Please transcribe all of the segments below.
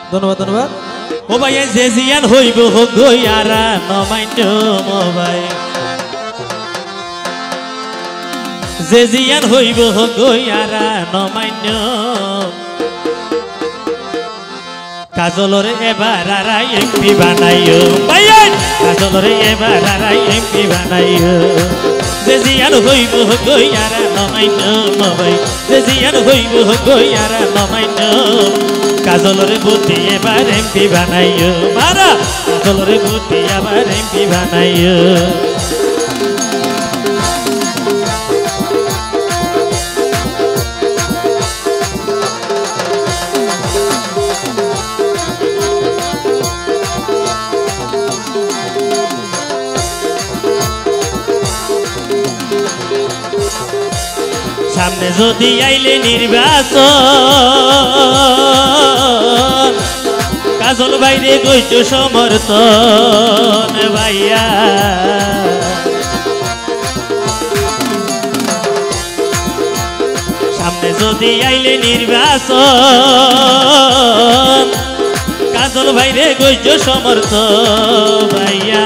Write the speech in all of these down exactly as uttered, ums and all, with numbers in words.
ধন্যবাদ ধন্যবাদ। ও ভাই যে জিয়ান হইব হোক গইয়ারা নমান্য মোবাই যে জিয়ান হইব হোক গইয়ারা নমান্য কাজলরে এবার আরাই এমপি বানাইও ভাই কাজলরে এবার আরাই এমপি বানাইও যে জিয়ান হইব হোক গইয়ারা নমান্য মোবাই যে জিয়ান হইব হোক গইয়ারা নমান্য কাজলরে বুদ্ধি এবার এমপি বানাইও মারা কাজলরে বুদ্ধি আবার এমপি বানাইও সামনে যদি আইলে নির্বাচন কাজল বাইরে গইছ সমর্থন ভাইয়া সামনে যদি আইলে নির্বাচন কাজল বাইরে গইছ সমর্থন ভাইয়া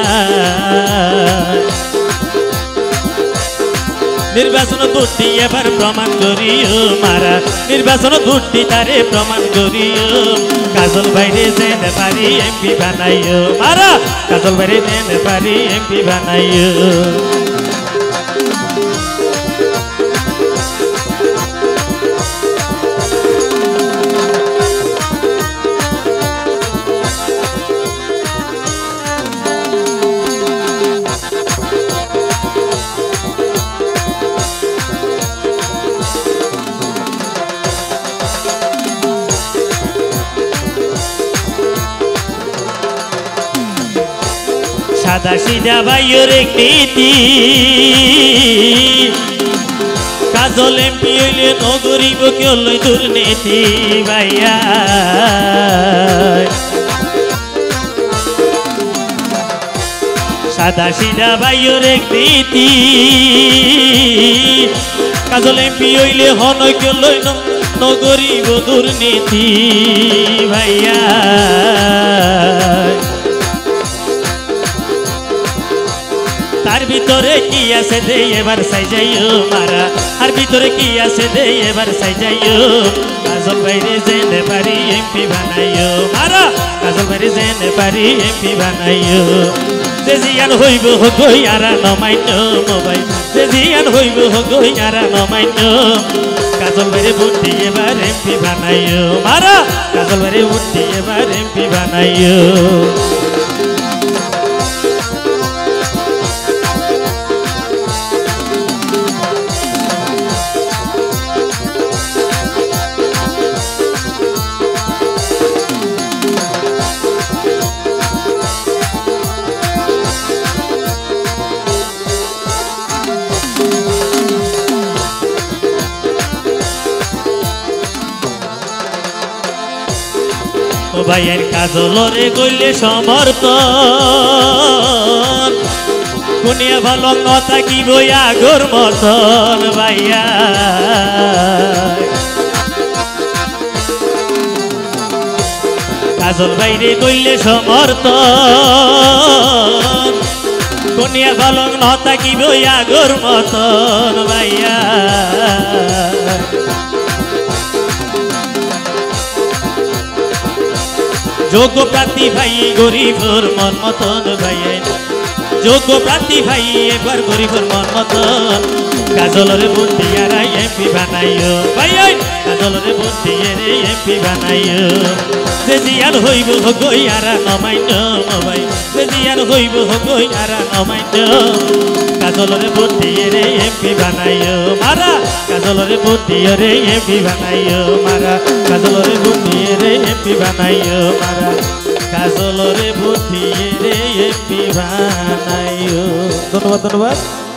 নির্বাচন বুদ্ধি এবার প্রমাণ করিও মারা নির্বাচন বুদ্ধি তারে প্রমাণ করিও কাজল বাইরে যেতে পারি এমপি বানাইও মারা কাজল বাইরে যেতে পারি এমপি বানাইও সাদা সিধা ভাইয়ের নীতি কাজল এমপি হইলে নগরিব কেউ দুর্নীতি ভাইয়া সাদা সিধা ভাইয়ের নীতি কাজল এমপি হইলে হন কেউ নগরিব দুর্নীতি ভাইয়া তার ভিতরে কি আছে দে এবার সাই যাইও মারা আর ভিতরে কি আছে দে এবার সাই যাইও কাজল বাইরে যেতে পারি এমপি বানাইও মারা কাজল বাইরে যেতে পারি এমপি বানাইও যে জিয়ান হইব হোক গইয়ারা নমান্য মোবাই যে জিয়ান হইব হোক গইয়ারা নমান্য কাজল বাইরে বুদ্ধি এবার এমপি বানাইও মারা কাজল বাইরে বুদ্ধি এবার এমপি বানাইও ও ভাইয়ের কাজলরে গইলে সমর্থন কোনিয়া ভালো কথা কি বই আগর মতন ভাইয়া কাজল বাইরে গইলে সমর্থন কোনিয়া ভালো কথা কি বই আগর মতন ভাইয়া যোগ্য প্রার্থী ভাই গরিবর মন মতন ভাইয়ে যোগ্য প্রার্থী ভাই এবার গরিবর মন মতন কাজলরে বুদ্ধি আর এমপি বানাইও ভাই কাজলরে বুদ্ধি রে এমপি বানাইও যে জিয়ান হইব হোক গইয়ারা নমান্য ভাই যে জিয়ান হইব হোক গইয়ারা নমান্য কাজলরে বুদ্ধি রে এমপি বানাইও মারা কাজলরে বুদ্ধি রে এমপি বানাইও মারা কাজলরে বুদ্ধি রে এমপি বানাইও মারা কাজলরে বুদ্ধি রে এমপি বানাইও। ধন্যবাদ ধন্যবাদ।